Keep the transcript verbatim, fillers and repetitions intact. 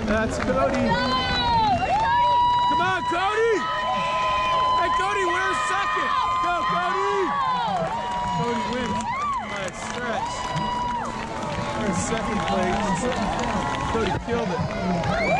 That's Cody. No! Come on, Cody! Hey, Cody, where's second? Go, Cody! Cody wins by a stretch. There's second place. Cody killed it.